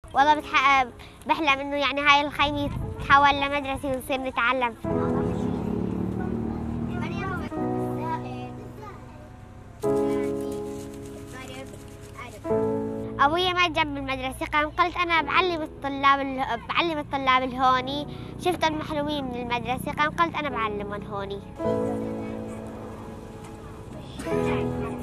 والله بحلم إنه يعني هاي الخيمة تتحول لمدرسة ونصير نتعلم. أبويا ما جنب المدرسة، قام قلت أنا بعلم الطلاب الهوني، شفتهم محرومين من المدرسة، قام قلت أنا بعلمهم هوني.